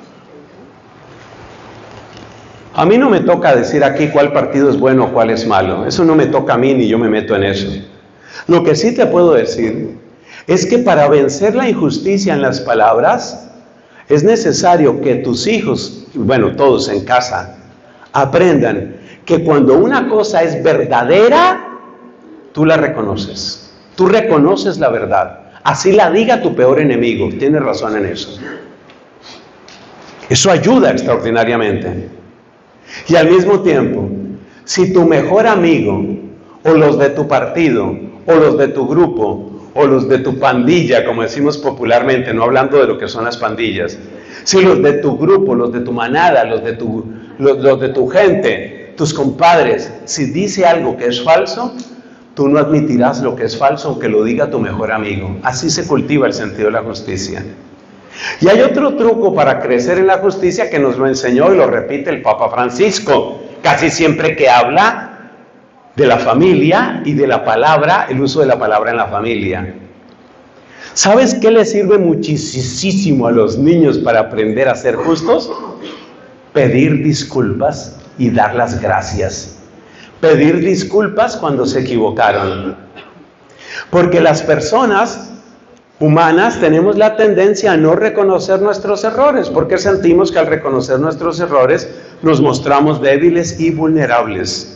A mí no me toca decir aquí cuál partido es bueno o cuál es malo. Eso no me toca a mí ni yo me meto en eso. Lo que sí te puedo decir es que para vencer la injusticia en las palabras es necesario que tus hijos, bueno, todos en casa, aprendan que cuando una cosa es verdadera, tú la reconoces. Tú reconoces la verdad. Así la diga tu peor enemigo. Tienes razón en eso. Eso ayuda extraordinariamente. Y al mismo tiempo, si tu mejor amigo, o los de tu partido, o los de tu grupo, o los de tu pandilla, como decimos popularmente, no hablando de lo que son las pandillas, si los de tu grupo, los de tu manada, los de tu gente, tus compadres, si dice algo que es falso, tú no admitirás lo que es falso aunque lo diga tu mejor amigo. Así se cultiva el sentido de la justicia. Y hay otro truco para crecer en la justicia que nos lo enseñó y lo repite el Papa Francisco, casi siempre que habla de la familia y de la palabra, el uso de la palabra en la familia. ¿Sabes qué le sirve muchísimo a los niños para aprender a ser justos? Pedir disculpas y dar las gracias. Pedir disculpas cuando se equivocaron. Porque las personas humanas tenemos la tendencia a no reconocer nuestros errores, porque sentimos que al reconocer nuestros errores nos mostramos débiles y vulnerables.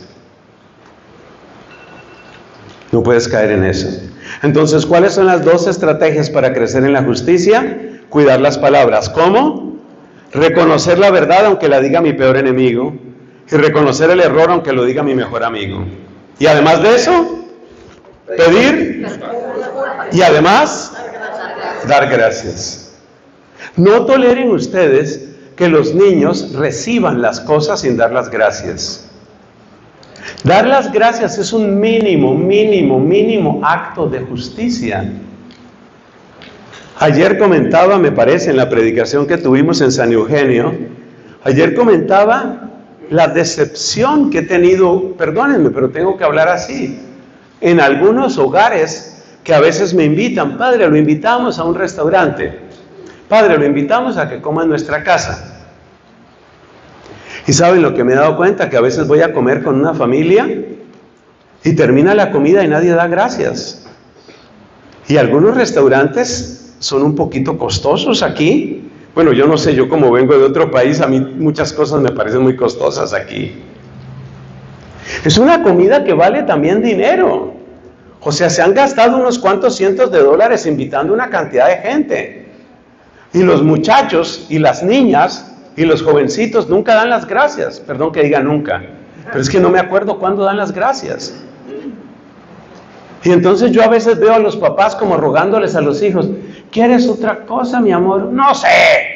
No puedes caer en eso. Entonces, ¿cuáles son las dos estrategias para crecer en la justicia? Cuidar las palabras. ¿Cómo? Reconocer la verdad aunque la diga mi peor enemigo, y reconocer el error aunque lo diga mi mejor amigo. Y además de eso, pedir y además dar gracias. No toleren ustedes que los niños reciban las cosas sin dar las gracias. Dar las gracias es un mínimo acto de justicia. Ayer comentaba, me parece, en la predicación que tuvimos en San Eugenio, ayer comentaba la decepción que he tenido, perdónenme, pero tengo que hablar así, en algunos hogares que a veces me invitan, padre, lo invitamos a un restaurante, padre, lo invitamos a que coma en nuestra casa. Y ¿saben lo que me he dado cuenta? Que a veces voy a comer con una familia y termina la comida y nadie da gracias. Y algunos restaurantes son un poquito costosos aquí. Bueno, yo no sé, yo como vengo de otro país, a mí muchas cosas me parecen muy costosas aquí. Es una comida que vale también dinero. O sea, se han gastado unos cuantos cientos de dólares invitando una cantidad de gente. Y los muchachos y las niñas y los jovencitos nunca dan las gracias. Perdón que diga nunca, pero es que no me acuerdo cuándo dan las gracias. Y entonces yo a veces veo a los papás como rogándoles a los hijos, ¿quieres otra cosa, mi amor? No sé.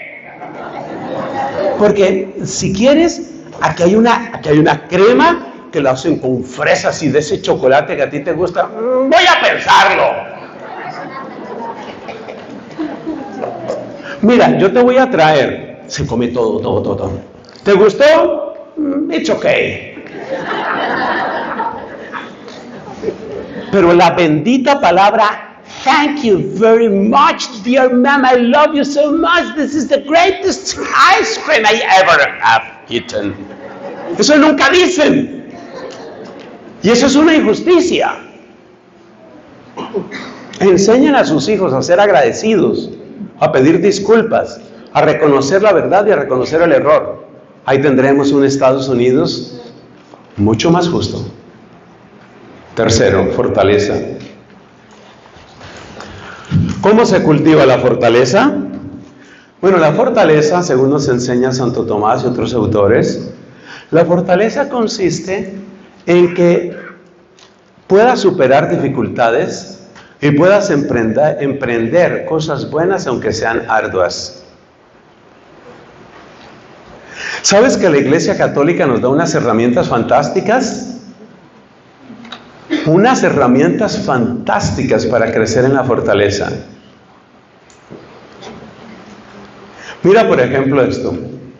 Porque si quieres, aquí hay una crema que la hacen con fresas y de ese chocolate que a ti te gusta. Voy a pensarlo. Mira, yo te voy a traer. Se come todo. ¿Te gustó? It's okay. Pero la bendita palabra thank you very much, dear ma'am. I love you so much. This is the greatest ice cream I ever have eaten. Eso nunca dicen. Y eso es una injusticia. Enseñen a sus hijos a ser agradecidos, a pedir disculpas, a reconocer la verdad y a reconocer el error. Ahí tendremos un Estados Unidos mucho más justo. Tercero, fortaleza. ¿Cómo se cultiva la fortaleza? Bueno, la fortaleza, según nos enseña Santo Tomás y otros autores, la fortaleza consiste en que puedas superar dificultades y puedas emprender cosas buenas aunque sean arduas. ¿Sabes que la Iglesia Católica nos da unas herramientas fantásticas? Unas herramientas fantásticas para crecer en la fortaleza. Mira, por ejemplo, esto.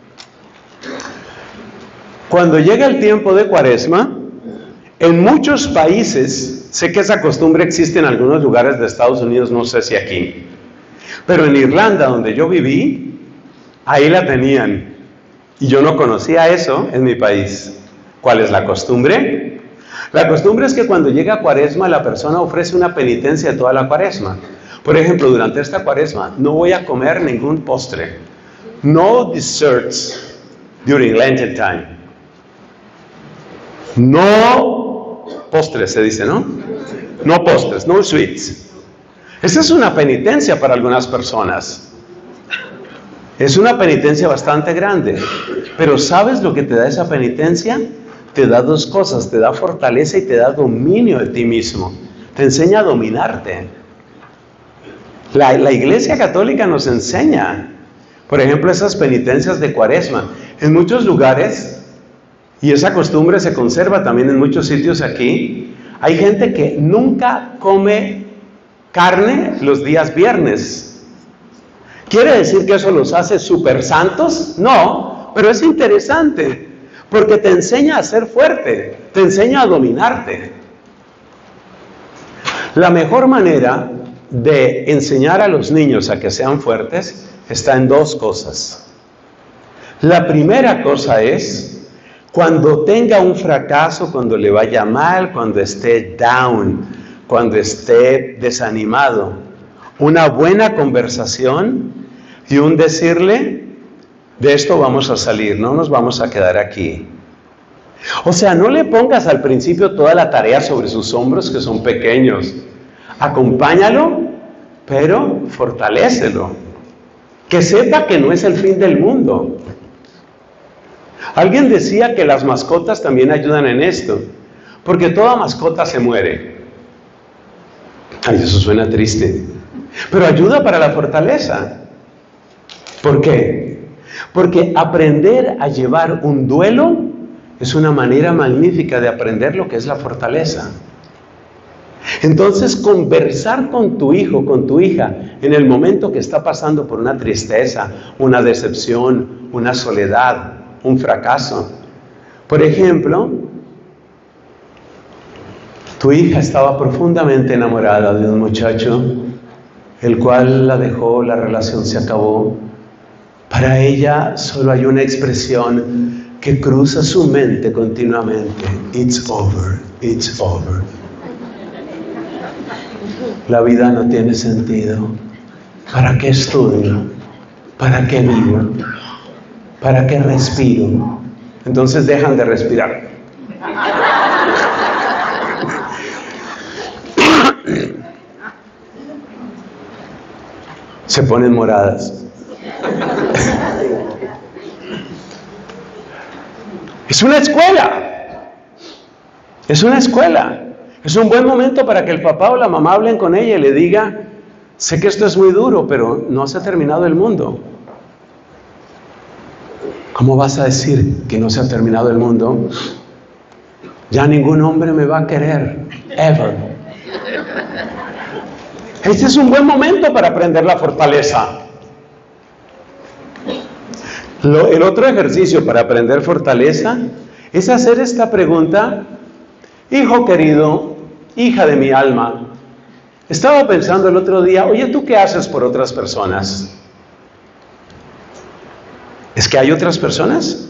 Cuando llega el tiempo de Cuaresma, en muchos países, sé que esa costumbre existe en algunos lugares de Estados Unidos, no sé si aquí, pero en Irlanda, donde yo viví, ahí la tenían. Y yo no conocía eso en mi país. ¿Cuál es la costumbre? La costumbre es que cuando llega Cuaresma, la persona ofrece una penitencia de toda la Cuaresma. Por ejemplo, durante esta Cuaresma no voy a comer ningún postre. No desserts during Lenten time. No postres, se dice, ¿no? No postres, no sweets. Esa es una penitencia para algunas personas. Es una penitencia bastante grande. Pero ¿sabes lo que te da esa penitencia? Te da dos cosas, te da fortaleza y te da dominio de ti mismo. Te enseña a dominarte. La Iglesia Católica nos enseña, por ejemplo, esas penitencias de Cuaresma. En muchos lugares, y esa costumbre se conserva también en muchos sitios aquí, hay gente que nunca come carne los días viernes. ¿Quiere decir que eso los hace súper santos? No, pero es interesante, porque te enseña a ser fuerte, te enseña a dominarte. La mejor manera de enseñar a los niños a que sean fuertes está en dos cosas. La primera cosa es, cuando tenga un fracaso, cuando le vaya mal, cuando esté down, cuando esté desanimado, una buena conversación y un decirle, de esto vamos a salir, no nos vamos a quedar aquí. O sea, no le pongas al principio toda la tarea sobre sus hombros, que son pequeños. Acompáñalo, pero fortalécelo. Que sepa que no es el fin del mundo. Alguien decía que las mascotas también ayudan en esto, porque toda mascota se muere. Ay, eso suena triste, pero ayuda para la fortaleza. ¿Por qué? Porque aprender a llevar un duelo es una manera magnífica de aprender lo que es la fortaleza. Entonces, conversar con tu hijo, con tu hija, en el momento que está pasando por una tristeza, una decepción, una soledad, un fracaso. Por ejemplo, tu hija estaba profundamente enamorada de un muchacho, el cual la dejó, la relación se acabó. Para ella solo hay una expresión que cruza su mente continuamente: it's over, it's over. La vida no tiene sentido. ¿Para qué estudio? ¿Para qué vivo? ¿Para qué respiro? Entonces dejan de respirar. Se ponen moradas. Es una escuela. Es una escuela. Es un buen momento para que el papá o la mamá hablen con ella y le diga: sé que esto es muy duro, pero no se ha terminado el mundo. ¿Cómo vas a decir que no se ha terminado el mundo? Ya ningún hombre me va a querer, ever. Este es un buen momento para aprender la fortaleza. El otro ejercicio para aprender fortaleza es hacer esta pregunta: hijo querido, hija de mi alma, Estaba pensando el otro día, oye, ¿tú qué haces por otras personas? ¿Es que hay otras personas?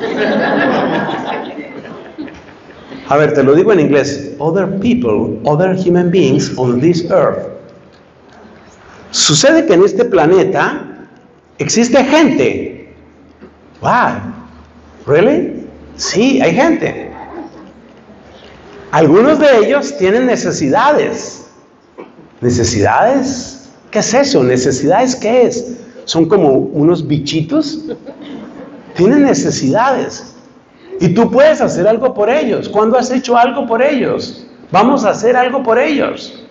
A ver, te lo digo en inglés. Other people, other human beings on this earth. Sucede que en este planeta existe gente. Wow. ¿Really? Sí, hay gente. Algunos de ellos tienen necesidades. ¿Necesidades? ¿Qué es eso? ¿Necesidades qué es? ¿Son como unos bichitos? Tienen necesidades. Y tú puedes hacer algo por ellos. ¿Cuándo has hecho algo por ellos? Vamos a hacer algo por ellos.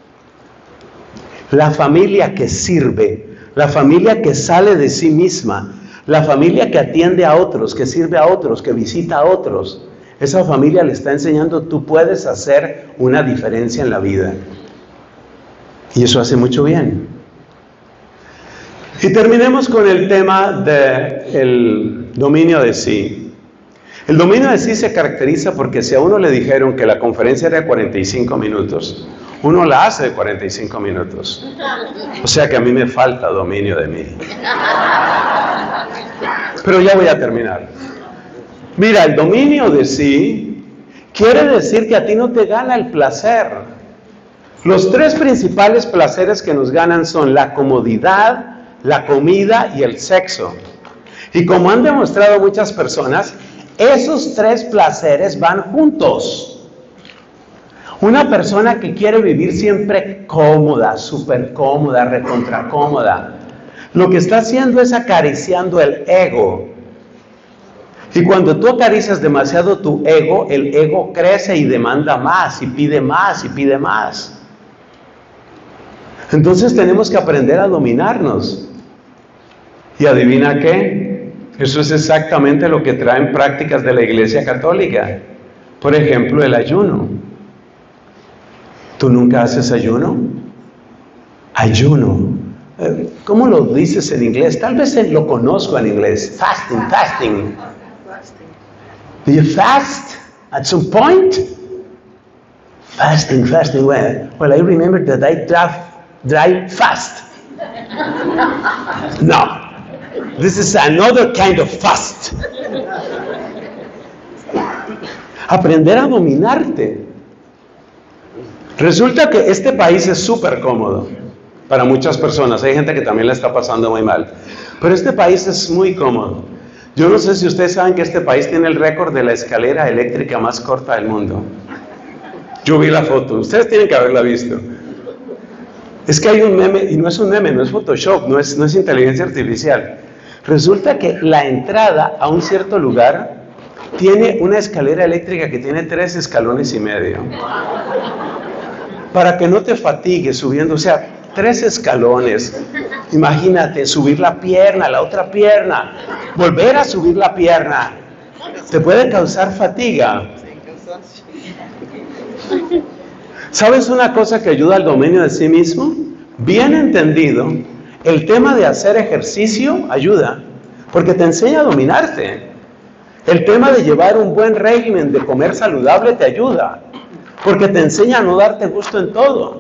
La familia que sirve, la familia que sale de sí misma, la familia que atiende a otros, que sirve a otros, que visita a otros, esa familia le está enseñando, tú puedes hacer una diferencia en la vida. Y eso hace mucho bien. Y terminemos con el tema del dominio de sí. El dominio de sí se caracteriza porque si a uno le dijeron que la conferencia era de 45 minutos, uno la hace de 45 minutos. O sea que a mí me falta dominio de mí. Pero ya voy a terminar. Mira, el dominio de sí quiere decir que a ti no te gana el placer. Los tres principales placeres que nos ganan son la comodidad, la comida y el sexo. Y como han demostrado muchas personas, esos tres placeres van juntos. Una persona que quiere vivir siempre cómoda, súper cómoda, recontra cómoda, lo que está haciendo es acariciando el ego. Y cuando tú acaricias demasiado tu ego, el ego crece y demanda más, y pide más, y pide más. Entonces tenemos que aprender a dominarnos. ¿Y adivina qué? Eso es exactamente lo que traen prácticas de la Iglesia Católica. Por ejemplo, el ayuno. ¿Tú nunca haces ayuno? Ayuno. ¿Cómo lo dices en inglés? Tal vez lo conozco en inglés. Fasting, fasting. Do you fast at some point? Fasting, fasting. Well, I remember that I drive fast. No. This is another kind of fast. Aprender a dominarte. Resulta que este país es súper cómodo para muchas personas. Hay gente que también la está pasando muy mal. Pero este país es muy cómodo. Yo no sé si ustedes saben que este país tiene el récord de la escalera eléctrica más corta del mundo. Yo vi la foto. Ustedes tienen que haberla visto. Es que hay un meme, y no es un meme, no es Photoshop, no es inteligencia artificial. Resulta que la entrada a un cierto lugar tiene una escalera eléctrica que tiene 3 escalones y medio. Para que no te fatigues subiendo, o sea, 3 escalones. Imagínate, subir la pierna, la otra pierna, volver a subir la pierna. Te puede causar fatiga. ¿Sabes una cosa que ayuda al dominio de sí mismo? Bien entendido, el tema de hacer ejercicio ayuda, porque te enseña a dominarte. El tema de llevar un buen régimen, de comer saludable, te ayuda, porque te enseña a no darte gusto en todo.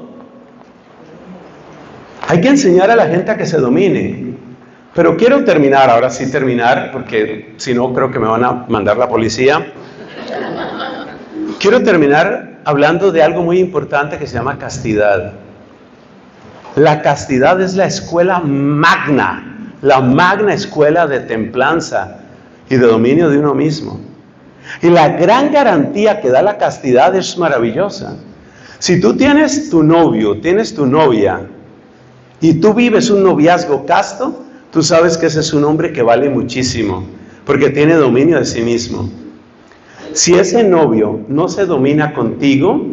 Hay que enseñar a la gente a que se domine. Pero quiero terminar, ahora sí terminar, porque si no creo que me van a mandar la policía. Quiero terminar hablando de algo muy importante que se llama castidad. La castidad es la escuela magna, la magna escuela de templanza y de dominio de uno mismo. Y la gran garantía que da la castidad es maravillosa. Si tú tienes tu novio, tienes tu novia, y tú vives un noviazgo casto, tú sabes que ese es un hombre que vale muchísimo, porque tiene dominio de sí mismo. Si ese novio no se domina contigo,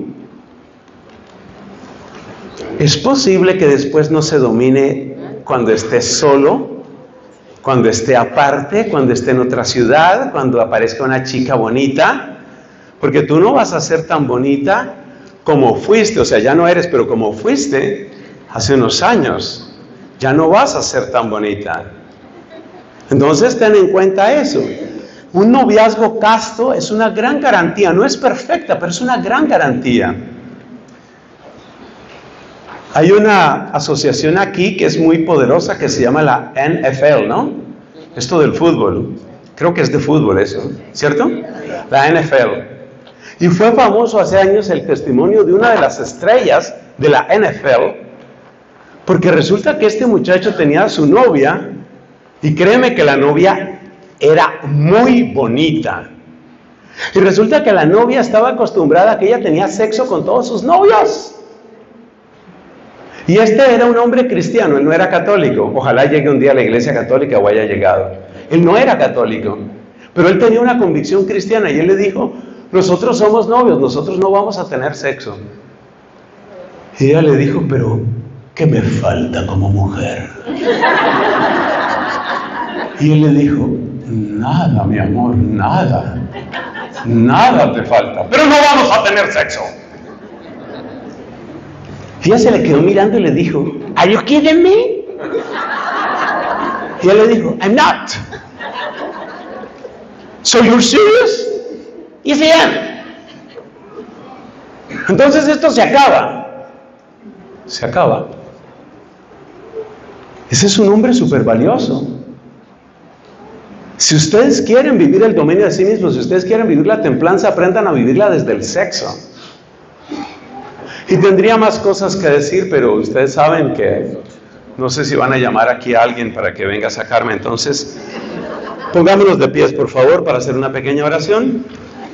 es posible que después no se domine cuando esté solo, cuando esté aparte, cuando esté en otra ciudad, cuando aparezca una chica bonita, porque tú no vas a ser tan bonita como fuiste, o sea, ya no eres, pero como fuiste hace unos años, ya no vas a ser tan bonita. Entonces ten en cuenta eso. Un noviazgo casto es una gran garantía, no es perfecta, pero es una gran garantía. Hay una asociación aquí que es muy poderosa que se llama la NFL, ¿no? Esto del fútbol. Creo que es de fútbol eso, ¿cierto? La NFL. Y fue famoso hace años el testimonio de una de las estrellas de la NFL, porque resulta que este muchacho tenía a su novia, y créeme que la novia era muy bonita. Y resulta que la novia estaba acostumbrada a que ella tenía sexo con todos sus novios. Y este era un hombre cristiano, él no era católico. Ojalá llegue un día a la iglesia católica o haya llegado. Él no era católico, pero él tenía una convicción cristiana y él le dijo, nosotros somos novios, nosotros no vamos a tener sexo. Y ella le dijo, pero ¿qué me falta como mujer? Y él le dijo, nada, mi amor, nada. Nada te falta, pero no vamos a tener sexo. Y ella se le quedó mirando y le dijo, ¿Are you kidding me? Y él le dijo, I'm not. So you're serious? Yes, I am. Entonces esto se acaba. Se acaba. Ese es un hombre súper valioso. Si ustedes quieren vivir el dominio de sí mismos, si ustedes quieren vivir la templanza, aprendan a vivirla desde el sexo. Y tendría más cosas que decir, pero ustedes saben que no sé si van a llamar aquí a alguien para que venga a sacarme. Entonces, pongámonos de pies, por favor, para hacer una pequeña oración.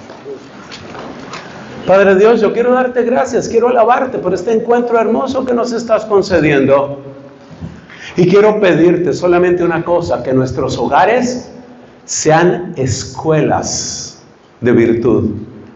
Padre Dios, yo quiero darte gracias, quiero alabarte por este encuentro hermoso que nos estás concediendo. Y quiero pedirte solamente una cosa, que nuestros hogares sean escuelas de virtud.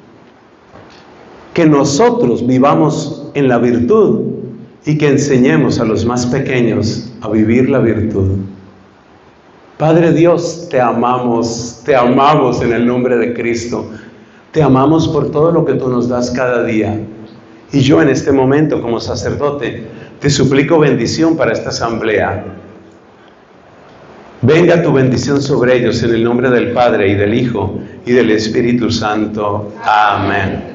Que nosotros vivamos en la virtud y que enseñemos a los más pequeños a vivir la virtud. Padre Dios, te amamos en el nombre de Cristo. Te amamos por todo lo que tú nos das cada día. Y yo en este momento, como sacerdote, te suplico bendición para esta asamblea. Venga tu bendición sobre ellos en el nombre del Padre y del Hijo y del Espíritu Santo. Amén.